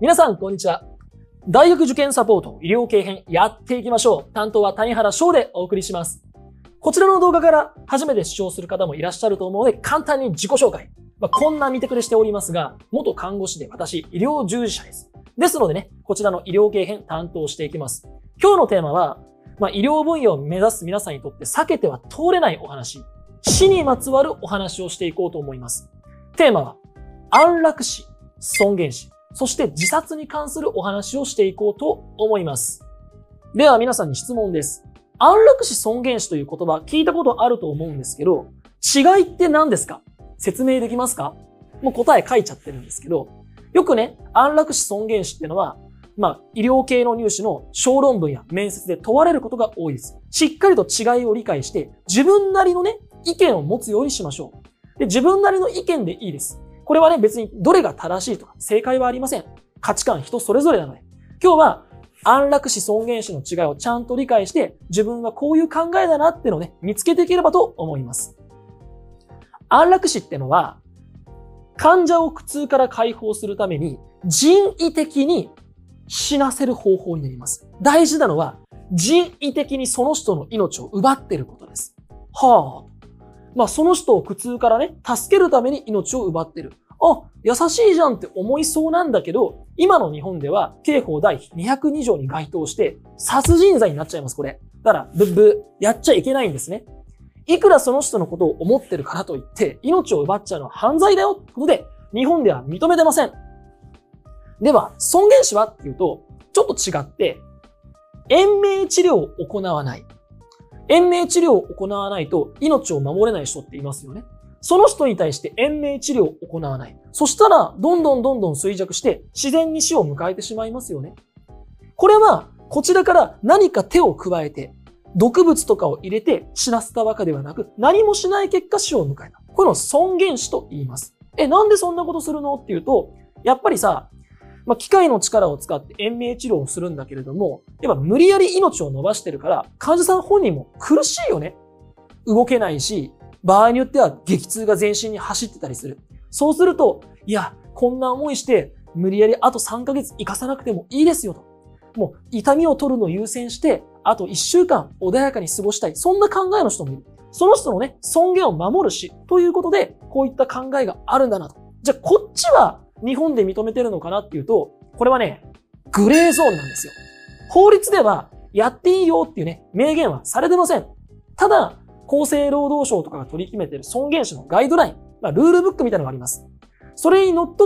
皆さん、こんにちは。大学受験サポート医療系編やっていきましょう。担当は谷原翔でお送りします。こちらの動画から初めて視聴する方もいらっしゃると思うので、簡単に自己紹介。こんな見てくれしておりますが、元看護師で私、医療従事者です。ですのでね、こちらの医療系編担当していきます。今日のテーマは、医療分野を目指す皆さんにとって避けては通れないお話、死にまつわるお話をしていこうと思います。テーマは、安楽死、尊厳死、そして自殺に関するお話をしていこうと思います。では皆さんに質問です。安楽死尊厳死という言葉聞いたことあると思うんですけど、違いって何ですか？説明できますか？もう答え書いちゃってるんですけど、よくね、安楽死尊厳死っていうのは、医療系の入試の小論文や面接で問われることが多いです。しっかりと違いを理解して、自分なりのね、意見を持つようにしましょう。で、自分なりの意見でいいです。これはね、別にどれが正しいとか正解はありません。価値観人それぞれなので。今日は安楽死尊厳死の違いをちゃんと理解して、自分はこういう考えだなっていうのをね、見つけていければと思います。安楽死ってのは、患者を苦痛から解放するために人為的に死なせる方法になります。大事なのは、人為的にその人の命を奪っていることです。その人を苦痛からね、助けるために命を奪ってる。優しいじゃんって思いそうなんだけど、今の日本では刑法第202条に該当して殺人罪になっちゃいます、これ。だから、やっちゃいけないんですね。いくらその人のことを思ってるからといって、命を奪っちゃうのは犯罪だよってことで、日本では認めてません。では、尊厳死はっていうと、ちょっと違って、延命治療を行わない。延命治療を行わないと命を守れない人っていますよね。その人に対して延命治療を行わない。そしたら、どんどん衰弱して自然に死を迎えてしまいますよね。これは、こちらから何か手を加えて、毒物とかを入れて死なせたわけではなく、何もしない結果死を迎えた。これを尊厳死と言います。なんでそんなことするのっていうと、やっぱりさ、機械の力を使って延命治療をするんだけれども、やっぱ無理やり命を伸ばしてるから、患者さん本人も苦しいよね。動けないし、場合によっては激痛が全身に走ってたりする。そうすると、こんな思いして、無理やりあと3ヶ月生かさなくてもいいですよと。もう痛みを取るのを優先して、あと1週間穏やかに過ごしたい。そんな考えの人もいる。その人のね、尊厳を守るし、ということで、こういった考えがあるんだなと。じゃあ、こっちは日本で認めてるのかなっていうと、これはね、グレーゾーンなんですよ。法律では、やっていいよっていうね、明言はされてません。ただ、厚生労働省とかが取り決めている尊厳死のガイドライン、ルールブックみたいなのがあります。それにのっとって、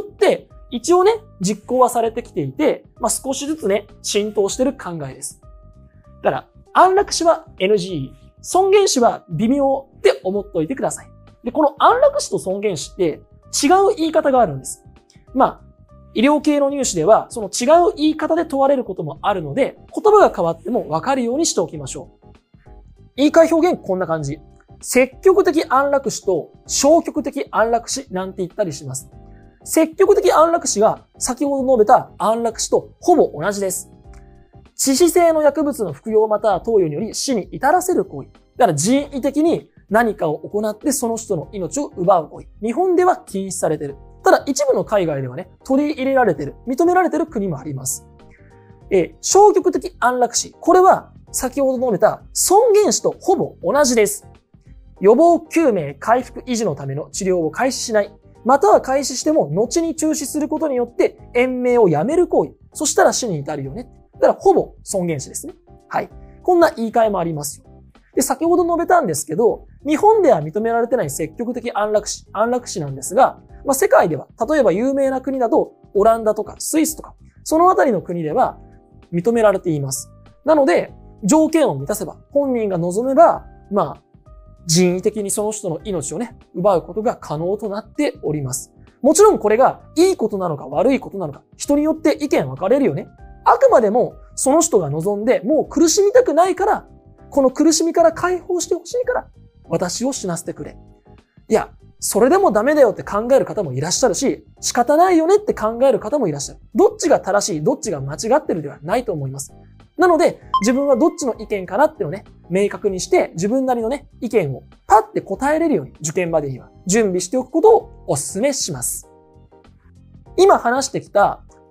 一応ね、実行はされてきていて、少しずつね、浸透している考えです。だから、安楽死は NG、尊厳死は微妙って思っておいてください。で、この安楽死と尊厳死って違う言い方があるんです。医療系の入試では、その違う言い方で問われることもあるので、言葉が変わっても分かるようにしておきましょう。言い換え表現こんな感じ。積極的安楽死と消極的安楽死なんて言ったりします。積極的安楽死が先ほど述べた安楽死とほぼ同じです。致死性の薬物の服用または投与により死に至らせる行為。だから人為的に何かを行ってその人の命を奪う行為。日本では禁止されている。ただ一部の海外ではね、取り入れられている、認められている国もあります。消極的安楽死。これは先ほど述べた尊厳死とほぼ同じです。予防救命回復維持のための治療を開始しない。または開始しても後に中止することによって延命をやめる行為。そしたら死に至るよね。だからほぼ尊厳死ですね。はい。こんな言い換えもありますよ。で、先ほど述べたんですけど、日本では認められてない積極的安楽死なんですが、世界では、例えば有名な国だと、オランダとかスイスとか、そのあたりの国では認められています。なので、条件を満たせば、本人が望めば、人為的にその人の命をね、奪うことが可能となっております。もちろんこれがいいことなのか悪いことなのか、人によって意見分かれるよね。あくまでも、その人が望んで、もう苦しみたくないから、この苦しみから解放してほしいから、私を死なせてくれ。それでもダメだよって考える方もいらっしゃるし、仕方ないよねって考える方もいらっしゃる。どっちが正しい、どっちが間違ってるではないと思います。なので、自分はどっちの意見かなっていうのをね、明確にして、自分なりのね、意見をパッて答えれるように、受験までには準備しておくことをお勧めします。今話してきた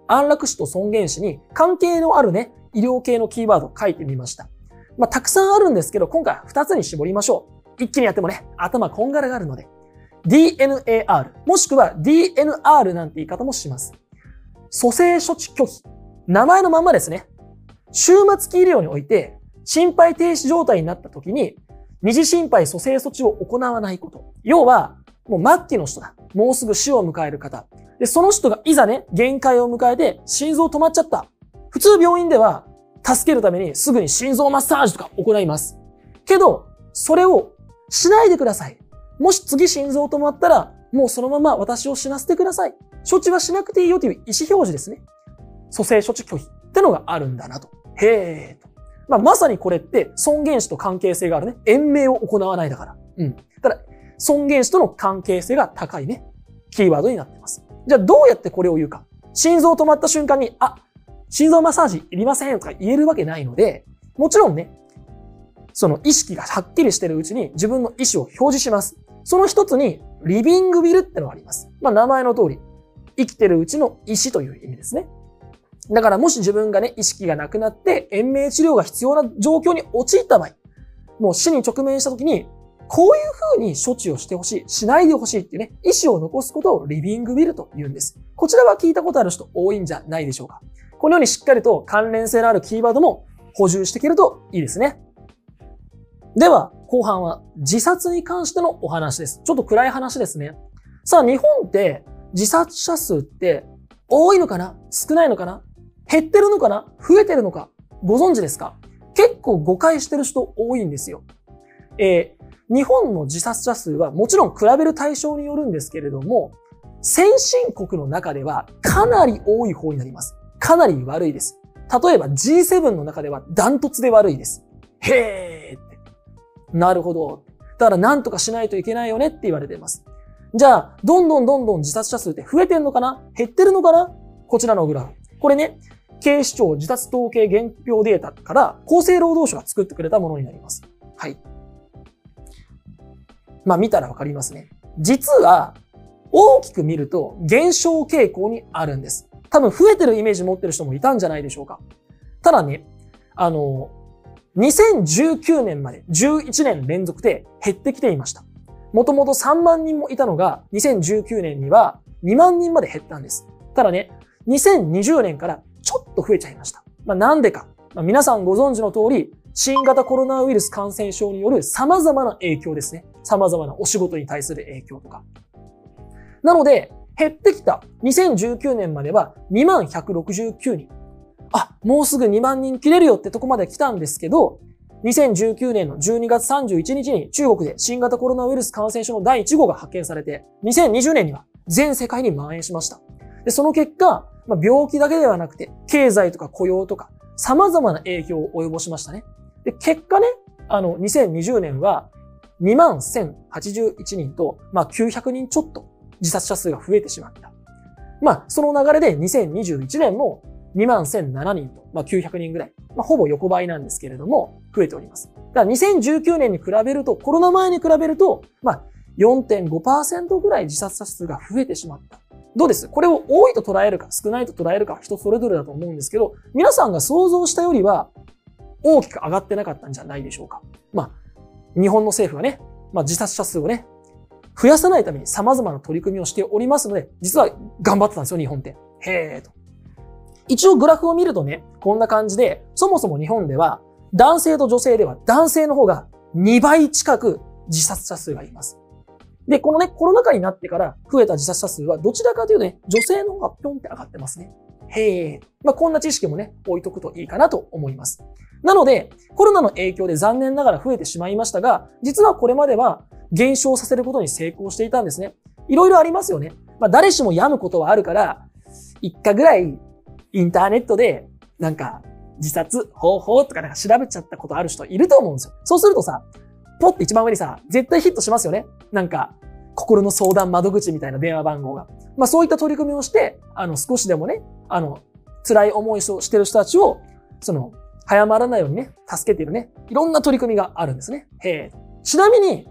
安楽死と尊厳死に関係のあるね、医療系のキーワードを書いてみました。たくさんあるんですけど、今回は2つに絞りましょう。一気にやってもね、頭こんがらがるので。DNAR、もしくは DNR なんて言い方もします。蘇生処置拒否。名前のまんまですね。終末期医療において、心肺停止状態になった時に、二次心肺蘇生措置を行わないこと。要は、もう末期の人だ。もうすぐ死を迎える方。で、その人がいざね、限界を迎えて、心臓止まっちゃった。普通病院では、助けるためにすぐに心臓マッサージとか行います。けど、それをしないでください。もし次心臓止まったら、もうそのまま私を死なせてください。処置はしなくていいよという意思表示ですね。蘇生処置拒否ってのがあるんだなと。へーと。まさにこれって尊厳死と関係性があるね。延命を行わないだから。ただ、尊厳死との関係性が高いね。キーワードになっています。じゃあどうやってこれを言うか。心臓止まった瞬間に、心臓マッサージいりませんとか言えるわけないので、もちろんね、その意識がはっきりしてるうちに自分の意思を表示します。その一つに、リビングウィルってのがあります。名前の通り、生きてるうちの意思という意味ですね。だからもし自分がね、意識がなくなって延命治療が必要な状況に陥った場合、もう死に直面した時に、こういう風に処置をしてほしい、しないでほしいっていうね、意思を残すことをリビングウィルと言うんです。こちらは聞いたことある人多いんじゃないでしょうか。このようにしっかりと関連性のあるキーワードも補充していけるといいですね。では、後半は自殺に関してのお話です。ちょっと暗い話ですね。さあ、日本って自殺者数って多いのかな？少ないのかな？減ってるのかな？増えてるのか？ご存知ですか？結構誤解してる人多いんですよ。日本の自殺者数はもちろん比べる対象によるんですけれども、先進国の中ではかなり多い方になります。かなり悪いです。例えば G7 の中ではダントツで悪いです。へーって。なるほど。だから何とかしないといけないよねって言われています。じゃあ、どんどん自殺者数って増えてんのかな？減ってるのかな？こちらのグラフ。これね、警視庁自殺統計現況データから厚生労働省が作ってくれたものになります。はい。見たらわかりますね。実は、大きく見ると減少傾向にあるんです。多分増えてるイメージ持ってる人もいたんじゃないでしょうか。ただね、2019年まで11年連続で減ってきていました。もともと3万人もいたのが2019年には2万人まで減ったんです。ただね、2020年からちょっと増えちゃいました。なんでか。皆さんご存知の通り、新型コロナウイルス感染症による様々な影響ですね。様々なお仕事に対する影響とか。なので、減ってきた2019年までは2169人。もうすぐ2万人切れるよってとこまで来たんですけど、2019年の12月31日に中国で新型コロナウイルス感染症の第1号が発見されて、2020年には全世界に蔓延しました。で、その結果、病気だけではなくて、経済とか雇用とか、様々な影響を及ぼしましたね。で、結果ね、2020年は21,081人と、900人ちょっと自殺者数が増えてしまった。その流れで2021年も21,007人と、900人ぐらい。ほぼ横ばいなんですけれども、増えております。だから2019年に比べると、コロナ前に比べると、4.5% ぐらい自殺者数が増えてしまった。どうです？これを多いと捉えるか少ないと捉えるか人それぞれだと思うんですけど、皆さんが想像したよりは大きく上がってなかったんじゃないでしょうか。日本の政府はね、自殺者数をね、増やさないために様々な取り組みをしておりますので、実は頑張ってたんですよ、日本って。へーと。一応グラフを見るとね、こんな感じで、そもそも日本では男性と女性では男性の方が2倍近く自殺者数がいます。で、このね、コロナ禍になってから増えた自殺者数はどちらかというとね、女性の方がぴょんって上がってますね。へー。こんな知識もね、置いとくといいかなと思います。なので、コロナの影響で残念ながら増えてしまいましたが、実はこれまでは減少させることに成功していたんですね。いろいろありますよね。誰しも病むことはあるから、一回ぐらいインターネットで自殺方法とか調べちゃったことある人いると思うんですよ。そうするとさ、ポッて一番上にさ、絶対ヒットしますよね。心の相談窓口みたいな電話番号が。そういった取り組みをして、少しでもね、辛い思いをしてる人たちを、早まらないようにね、助けているね、いろんな取り組みがあるんですね。ちなみに、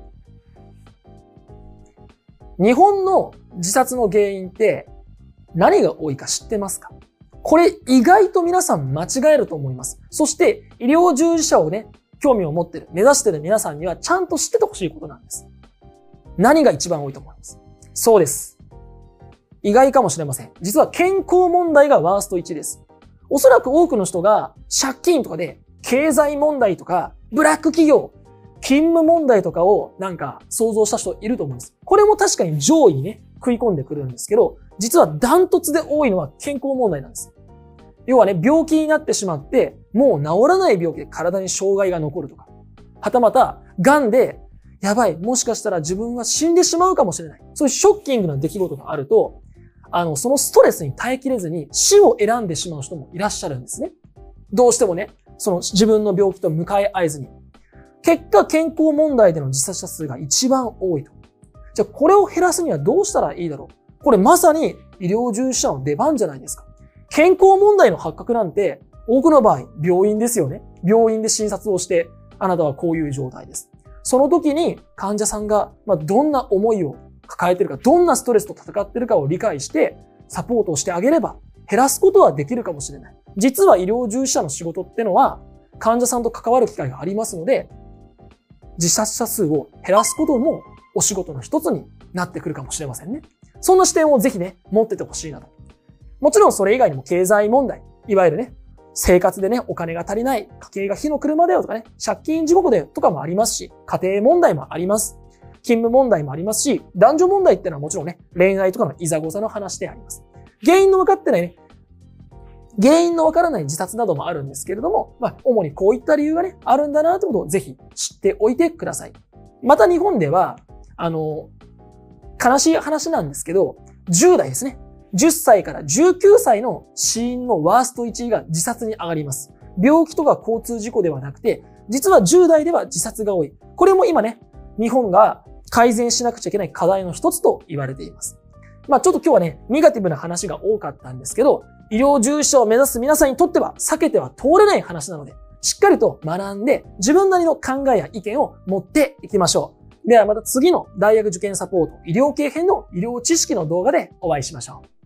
日本の自殺の原因って何が多いか知ってますか？ これ意外と皆さん間違えると思います。そして医療従事者をね、興味を持ってる、目指してる皆さんにはちゃんと知っててほしいことなんです。何が一番多いと思います？そうです。意外かもしれません。実は健康問題がワースト1です。おそらく多くの人が借金とかで経済問題とかブラック企業、勤務問題とかをなんか想像した人いると思うんです。これも確かに上位にね、食い込んでくるんですけど、実はダントツで多いのは健康問題なんです。要はね、病気になってしまって、もう治らない病気で体に障害が残るとか、はたまた、癌で、やばい、もしかしたら自分は死んでしまうかもしれない。そういうショッキングな出来事があると、そのストレスに耐えきれずに死を選んでしまう人もいらっしゃるんですね。どうしてもね、その自分の病気と向かい合えずに。結果、健康問題での自殺者数が一番多いと。じゃあ、これを減らすにはどうしたらいいだろう？これまさに医療従事者の出番じゃないですか。健康問題の発覚なんて、多くの場合、病院ですよね。病院で診察をして、あなたはこういう状態です。その時に患者さんが、どんな思いを抱えているか、どんなストレスと戦っているかを理解して、サポートをしてあげれば、減らすことはできるかもしれない。実は医療従事者の仕事ってのは、患者さんと関わる機会がありますので、自殺者数を減らすこともお仕事の一つになってくるかもしれませんね。そんな視点をぜひね、持っててほしいなと。もちろんそれ以外にも経済問題、いわゆるね、生活でね、お金が足りない、家計が火の車だよとかね、借金地獄だよとかもありますし、家庭問題もあります。勤務問題もありますし、男女問題ってのはもちろんね、恋愛とかのいざこざの話であります。原因のわからない自殺などもあるんですけれども、主にこういった理由がね、あるんだなということをぜひ知っておいてください。また日本では、悲しい話なんですけど、10代ですね。10歳から19歳の死因のワースト1位が自殺に上がります。病気とか交通事故ではなくて、実は10代では自殺が多い。これも今ね、日本が改善しなくちゃいけない課題の一つと言われています。ちょっと今日はね、ネガティブな話が多かったんですけど、医療従事者を目指す皆さんにとっては避けては通れない話なので、しっかりと学んで自分なりの考えや意見を持っていきましょう。ではまた次の大学受験サポート医療系編の医療知識の動画でお会いしましょう。